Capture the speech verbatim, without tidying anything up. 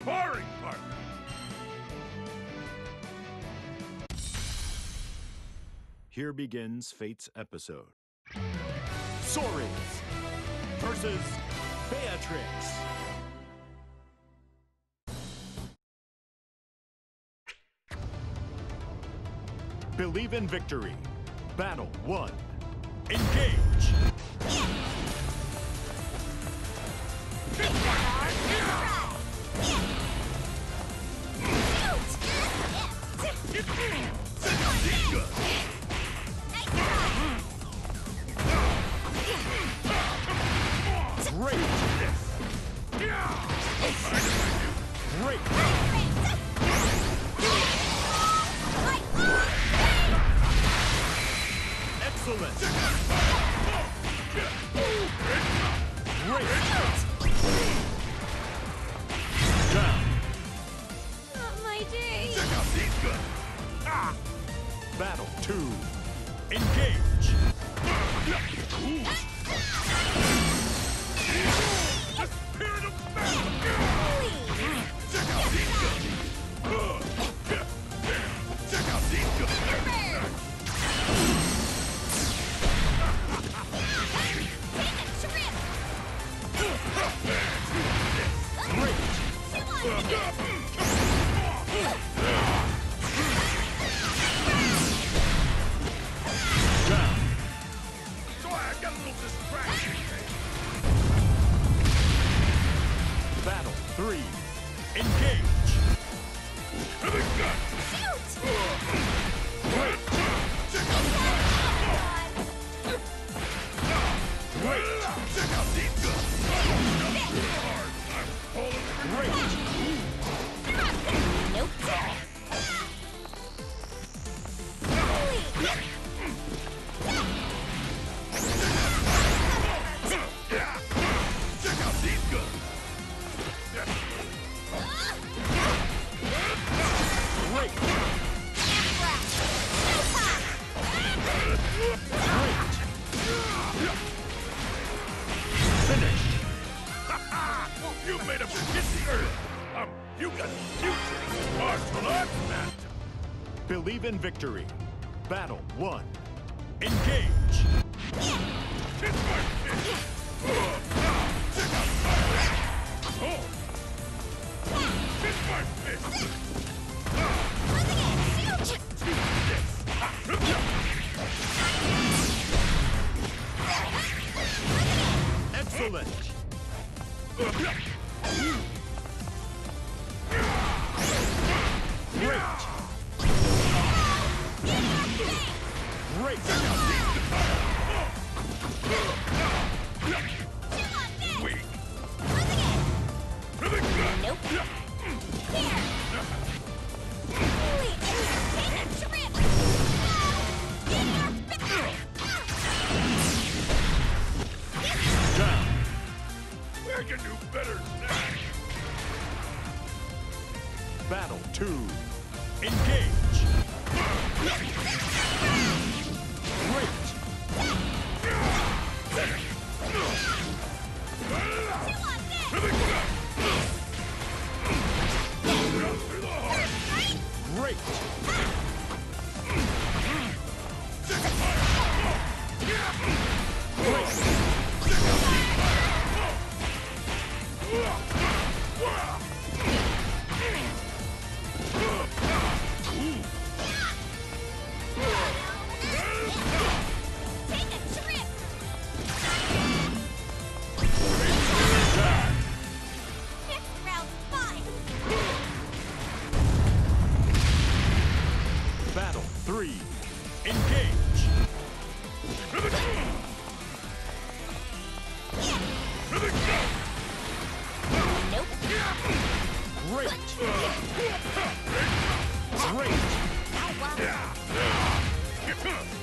sparring partner. Here begins Fate's episode. Sores versus Beatrix. Believe in victory. Battle one. Engage. Great. Great. Excellent. Great. Down. Not my day. Battle two. Engage. The spirit of battle. Check out these guns. Check out these guns. Battle three. Engage. Great. You made him forget the earth. Um, you got future martial arts master. Believe in victory. Battle one. Engage. Kiss my fist. Oh. Kiss my fist. Excellent. Great. Great. Weak. Nope. There. Holy, take a trip. Down. I can do better than that. Battle two. Engage. Great. Great. Take a trip. Next round's fine. Battle three. Engage. Nope. Great. Great. Ow, wow.